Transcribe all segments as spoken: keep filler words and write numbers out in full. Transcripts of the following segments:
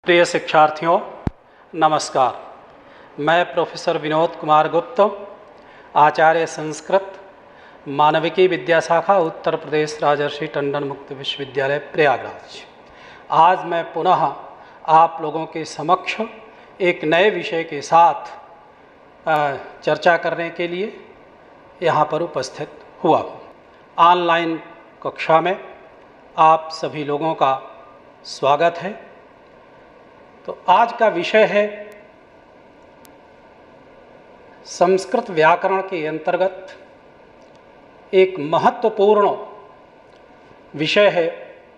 प्रिय शिक्षार्थियों, नमस्कार। मैं प्रोफेसर विनोद कुमार गुप्ता, आचार्य संस्कृत, मानविकी विद्या शाखा, उत्तर प्रदेश राजर्षि टंडन मुक्त विश्वविद्यालय प्रयागराज। आज मैं पुनः आप लोगों के समक्ष एक नए विषय के साथ चर्चा करने के लिए यहाँ पर उपस्थित हुआ हूँ। ऑनलाइन कक्षा में आप सभी लोगों का स्वागत है। तो आज का विषय है संस्कृत व्याकरण के अंतर्गत एक महत्वपूर्ण विषय है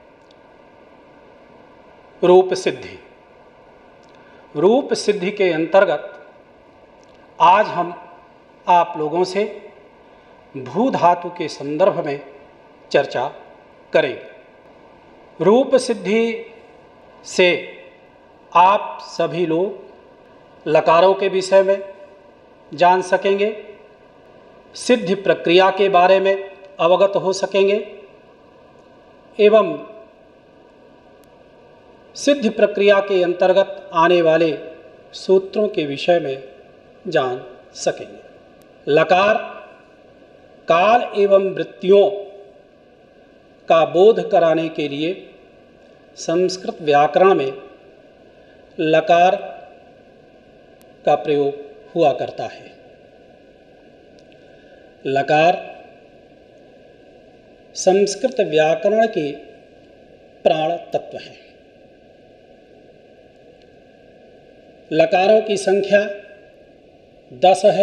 रूप सिद्धि। रूप सिद्धि के अंतर्गत आज हम आप लोगों से भू धातु के संदर्भ में चर्चा करेंगे। रूप सिद्धि से आप सभी लोग लकारों के विषय में जान सकेंगे, सिद्धि प्रक्रिया के बारे में अवगत हो सकेंगे एवं सिद्धि प्रक्रिया के अंतर्गत आने वाले सूत्रों के विषय में जान सकेंगे। लकार काल एवं वृत्तियों का बोध कराने के लिए संस्कृत व्याकरण में लकार का प्रयोग हुआ करता है। लकार संस्कृत व्याकरण के प्राण तत्व हैं। लकारों की संख्या दस है।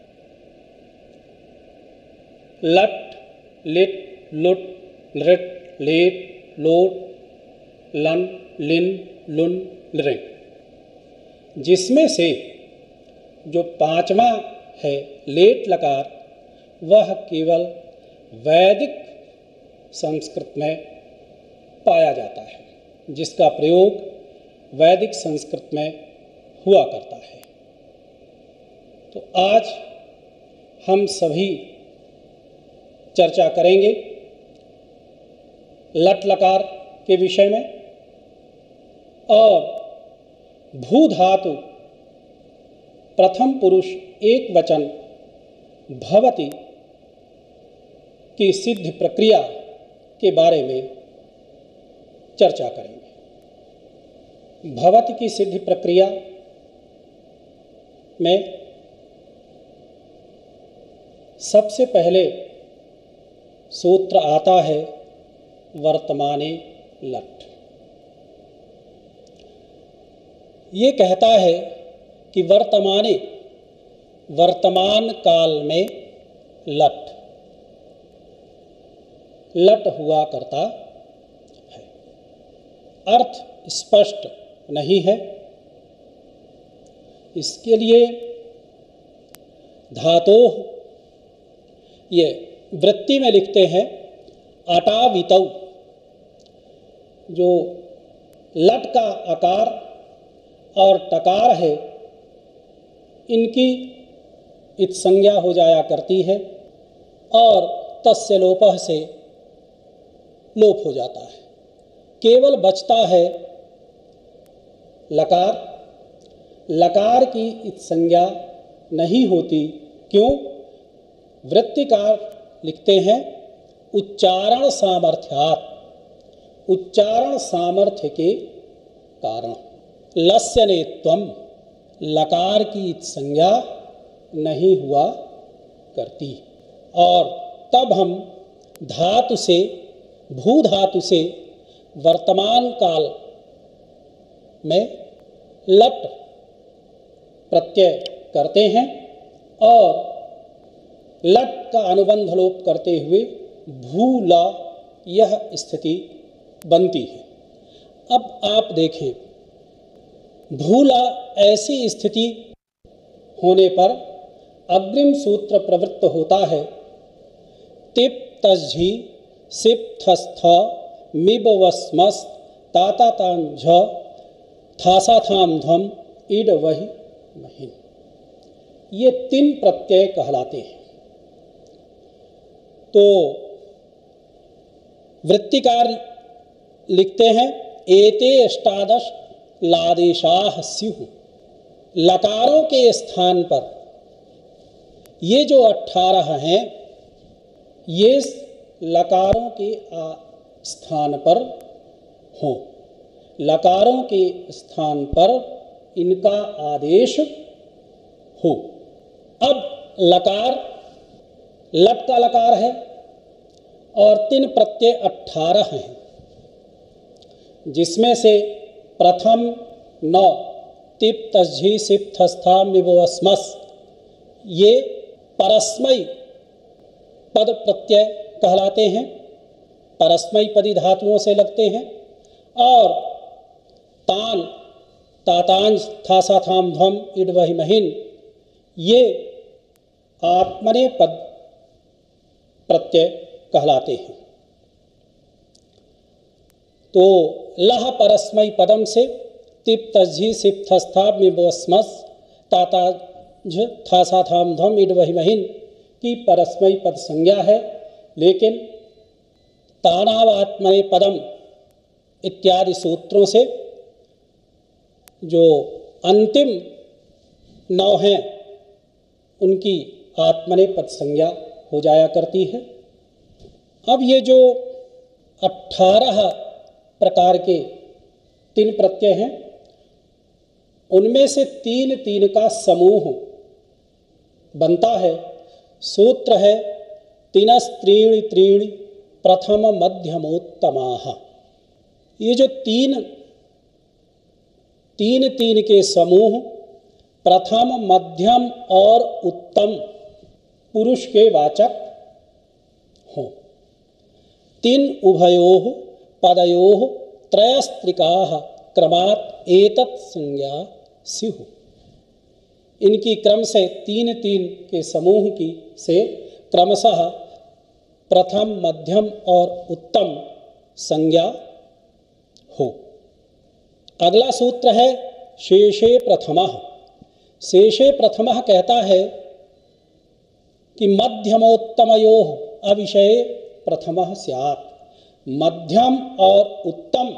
लट, लिट, लुट, लृट, लेट, लोट, लन, लिन, लुन, लृंग, जिसमें से जो पांचवा है लेट लकार, वह केवल वैदिक संस्कृत में पाया जाता है, जिसका प्रयोग वैदिक संस्कृत में हुआ करता है। तो आज हम सभी चर्चा करेंगे लट लकार के विषय में और भू धातु प्रथम पुरुष एक वचन भवति की सिद्धि प्रक्रिया के बारे में चर्चा करेंगे। भवति की सिद्धि प्रक्रिया में सबसे पहले सूत्र आता है वर्तमाने लट। ये कहता है कि वर्तमाने वर्तमान काल में लट लट हुआ करता है। अर्थ स्पष्ट नहीं है, इसके लिए धातोः ये वृत्ति में लिखते हैं अटावितौ। जो लट का आकार और टकार है, इनकी इत संज्ञा हो जाया करती है और तस्य लोपः से लोप हो जाता है। केवल बचता है लकार। लकार की इत संज्ञा नहीं होती। क्यों? वृत्तिकार लिखते हैं उच्चारण सामर्थ्यात्, उच्चारण सामर्थ्य के कारण। लस्य ने त्वम, लकार की इत संज्ञा नहीं हुआ करती। और तब हम धातु से, भू धातु से वर्तमान काल में लट प्रत्यय करते हैं और लट का अनुबंध लोप करते हुए भूला यह स्थिति बनती है। अब आप देखें, भूला ऐसी स्थिति होने पर अग्रिम सूत्र प्रवृत्त होता है तिप तझी सिप थस्थ मिब वस्मस ताता ताम झ थासा थाम धम इड वही महीन। ये तीन प्रत्यय कहलाते हैं। तो वृत्तिकार लिखते हैं एते अष्टादश लादेशाः स्युः। लकारों के स्थान पर ये जो अठारह हैं, ये लकारों के स्थान पर हों, लकारों के स्थान पर इनका आदेश हो। अब लकार लट का लकार है और तीन प्रत्यय अठारह हैं, जिसमें से प्रथम नौ तिप तस्झी सिप थस्था मिवस्मस ये परस्मयी पद प्रत्यय कहलाते हैं, परस्मयी पदी धातुओं से लगते हैं। और तान तातांज थासा थाम ध्वम इड वही महीन ये आत्मने पद प्रत्यय कहलाते हैं। तो लह परस्मयी पदम से तिप तस्झी सिप थस्था मिवस्मस तातांज थासा थाम ध्वम इड वही महीन की परस्मयी पद संज्ञा है, लेकिन तानावात्मने पदम इत्यादि सूत्रों से जो अंतिम नौ हैं उनकी आत्मने पद संज्ञा हो जाया करती है। अब ये जो अठारह प्रकार के तीन प्रत्यय हैं, उनमें से तीन तीन का समूह बनता है। सूत्र है तीनस त्रीणि त्रीणि प्रथम मध्यमोत्तमाः। ये जो तीन तीन तीन के समूह प्रथम मध्यम और उत्तम पुरुष के वाचक हों। तीन उभयोः पदयोः त्रयस्त्रिकाः क्रमात् एतत् संज्ञा स्युः। इनकी क्रम से तीन तीन के समूह की से क्रमशः प्रथम मध्यम और उत्तम संज्ञा हो। अगला सूत्र है शेषे प्रथमः। शेषे प्रथमः कहता है कि मध्यमोत्तमयोः अविषये प्रथमः स्यात्। मध्यम और उत्तम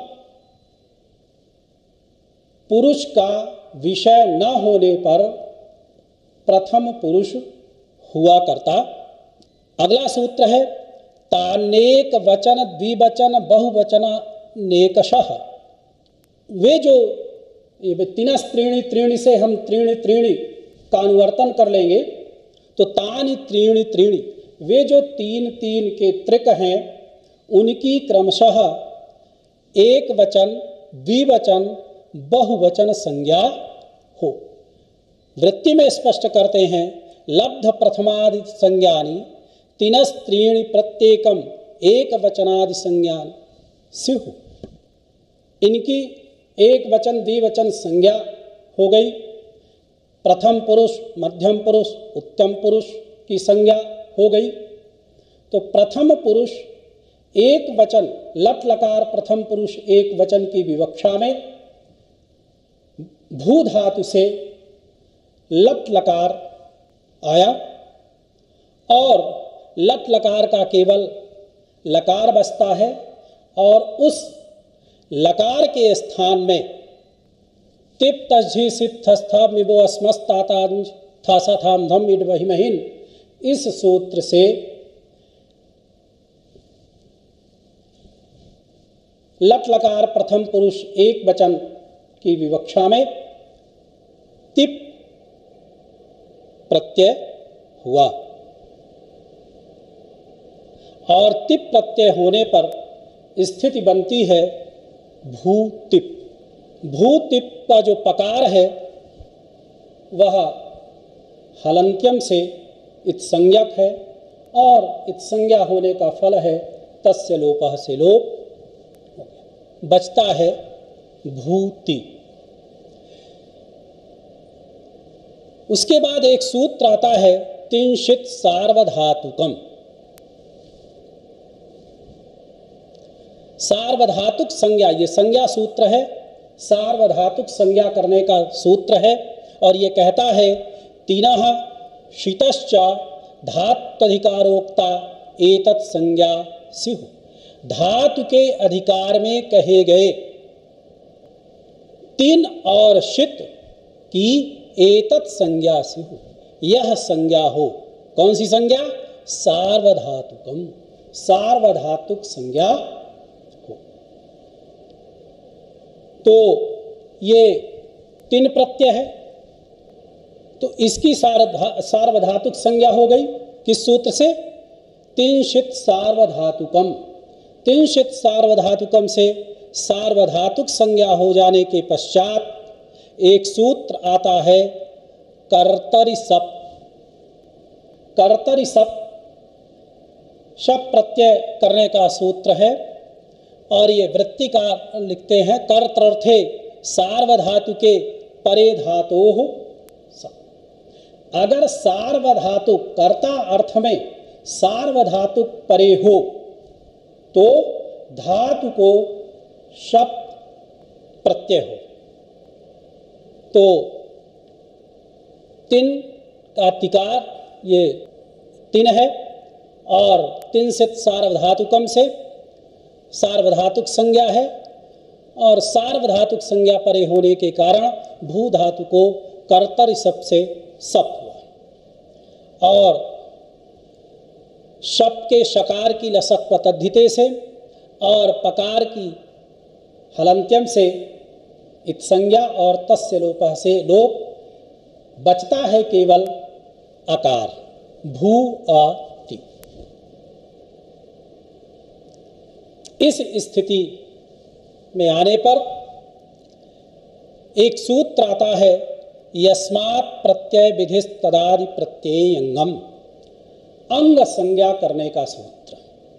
पुरुष का विषय न होने पर प्रथम पुरुष हुआ करता। अगला सूत्र है तानेक वचन द्विवचन बहुवचन नेकशः। वे जो ये तीनस त्रीणि त्रीणि से हम त्रीणि त्रीणि का अनुवर्तन कर लेंगे तो तानि त्रीणि त्रीणि वे जो तीन तीन के त्रिक हैं उनकी क्रमशः एक वचन द्विवचन बहुवचन संज्ञा हो। वृत्ति में स्पष्ट करते हैं लब्ध प्रथमादि संज्ञानि तीनस त्रीणि प्रत्येकम एक वचनादि संज्ञान स्युः। इनकी एक वचन द्विवचन संज्ञा हो गई। प्रथम पुरुष मध्यम पुरुष उत्तम पुरुष की संज्ञा हो गई। तो प्रथम पुरुष एक वचन लट लकार प्रथम पुरुष एक वचन की विवक्षा में भू धातु से लट लकार आया और लट लकार का केवल लकार बसता है और उस लकार के स्थान में तिप तझी सिप थस्था मिबो अस्मस्तातांज थासा थाम धम इड वही महीन इस सूत्र से लट लकार प्रथम पुरुष एक वचन की विवक्षा में तिप प्रत्यय हुआ और तिप प्रत्यय होने पर स्थिति बनती है भूतिप। भूतिप का जो पकार है वह हलंत्यम से इत्संज्ञक है और इत्संज्ञा होने का फल है तस्य लोपः से लोप बचता है भूति। उसके बाद एक सूत्र आता है तिंशित सार्वधातुकम। सार्वधातुक संज्ञा ये संज्ञा सूत्र है, सार्वधातुक संज्ञा करने का सूत्र है और ये कहता है तीनः शीतश्च धात्वधिकारोक्ता एतत् संज्ञा स्युः। धातु के अधिकार में कहे गए तीन और शित की एतत् संज्ञा से हो, यह संज्ञा हो। कौन सी संज्ञा? सार्वधातुकम, सार्वधातुक संज्ञा हो। तो ये तीन प्रत्यय है, तो इसकी सार्वधातुक संज्ञा हो गई किस सूत्र से? तिंशित सार्वधातुकम। तिंशित सार्वधातुकम से सार्वधातुक संज्ञा हो जाने के पश्चात एक सूत्र आता है कर्तरि सप। कर्तरि सप शप प्रत्यय करने का सूत्र है, और ये वृत्तिकार लिखते हैं कर्तर्थे सार्वधातुके परे धातोः सप। अगर सार्वधातुक कर्ता अर्थ में सार्वधातुक परे हो तो धातु को शप प्रत्यय हो। तो तिन का तिकार ये तिन है, और तिन से सार्वधातुकम से सार्वधातुक संज्ञा है, और सार्वधातुक संज्ञा परे होने के कारण भू धातु को कर्तरि सप से सप हुआ, और शप के शकार की लसक पतद्धिते से और पकार की हलंत्यम से इत संज्ञा और तस्य लोपः से लोप बचता है केवल अकार भू अ ति। इस स्थिति में आने पर एक सूत्र आता है यस्मात् प्रत्यय विधिस् तदादि प्रत्ययंगम, अंग संज्ञा करने का सूत्र।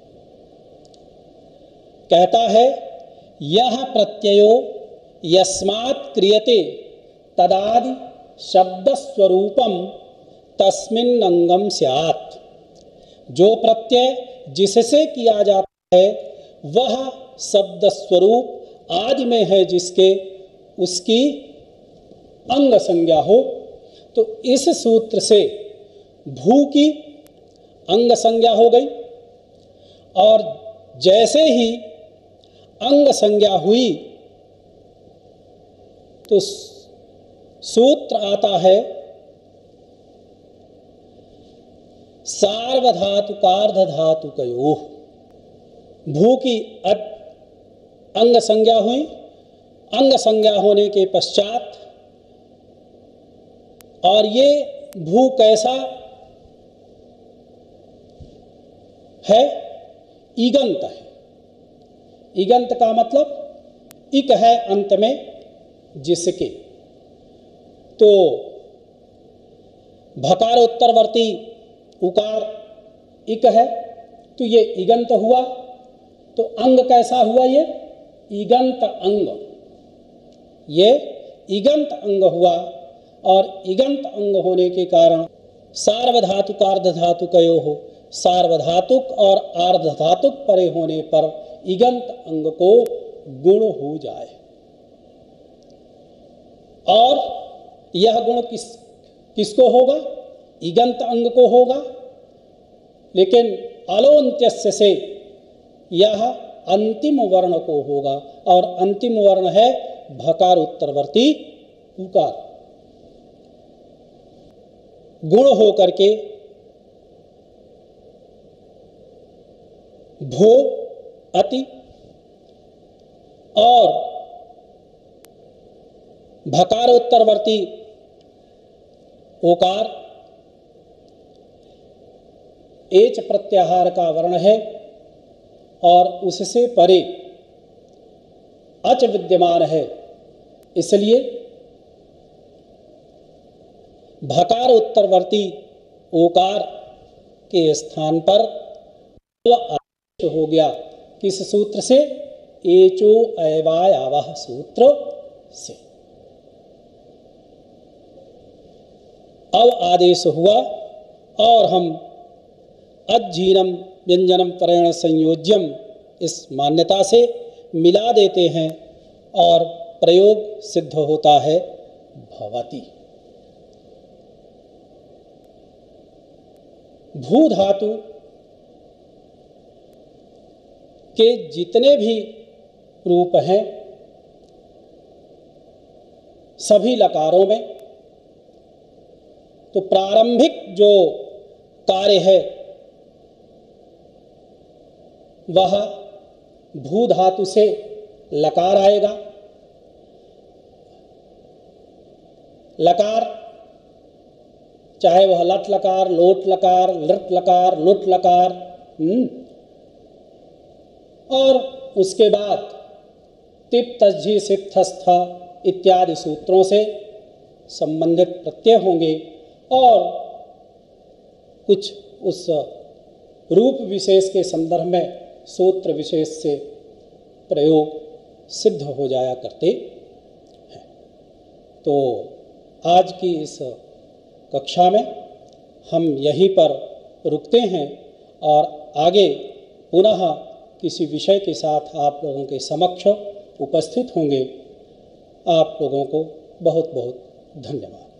कहता है यह प्रत्ययो यस्मात् क्रियते तदादि शब्द स्वरूपम तस्मिन् अंगम स्यात्। जो प्रत्यय जिससे किया जाता है वह शब्द स्वरूप आदि में है जिसके, उसकी अंग संज्ञा हो। तो इस सूत्र से भू की अंग संज्ञा हो गई, और जैसे ही अंग संज्ञा हुई तो सूत्र आता है सार्वधातुकार्धधातुकयोः। भू की अंग संज्ञा हुई, अंग संज्ञा होने के पश्चात, और ये भू कैसा है? ईगंत है। ईगंत का मतलब इक है अंत में जिसके। तो भकारोत्तरवर्ती उकार इक है, तो ये ईगंत हुआ। तो अंग कैसा हुआ? ये ईगंत अंग, ये ईगंत अंग हुआ, और ईगंत अंग होने के कारण सार्वधातुक अर्धधातुकयोः, सार्वधातुक और अर्धधातुक परे होने पर ईगंत अंग को गुण हो जाए। और यह गुण किस किसको होगा? ईगंत अंग को होगा, लेकिन अलोन्त्यस्य से यह अंतिम वर्ण को होगा, और अंतिम वर्ण है भकार उत्तरवर्ती उकार। गुण हो करके भो अति और भकारोत्तरवर्ती ओकार एच प्रत्याहार का वर्ण है, और उससे परे अच विद्यमान है, इसलिए भकार उत्तरवर्ती ओकार के स्थान पर आदेश हो गया। किस सूत्र से? एचो अयवायावः सूत्र से। अब आदेश हुआ, और हम अज्जीनम व्यंजनम परेण संयोज्यम इस मान्यता से मिला देते हैं, और प्रयोग सिद्ध होता है भवति। भू धातु के जितने भी रूप हैं सभी लकारों में। तो प्रारंभिक जो कार्य है वह भू धातु से लकार आएगा। लकार चाहे वह लट लकार, लोट लकार, लृट लकार, लुट लकार, और उसके बाद तिप तज्झी सिप थस्थ इत्यादि सूत्रों से संबंधित प्रत्यय होंगे और कुछ उस रूप विशेष के संदर्भ में सूत्र विशेष से प्रयोग सिद्ध हो जाया करते हैं। तो आज की इस कक्षा में हम यहीं पर रुकते हैं और आगे पुनः किसी विषय के साथ आप लोगों के समक्ष उपस्थित होंगे। आप लोगों को बहुत बहुत धन्यवाद।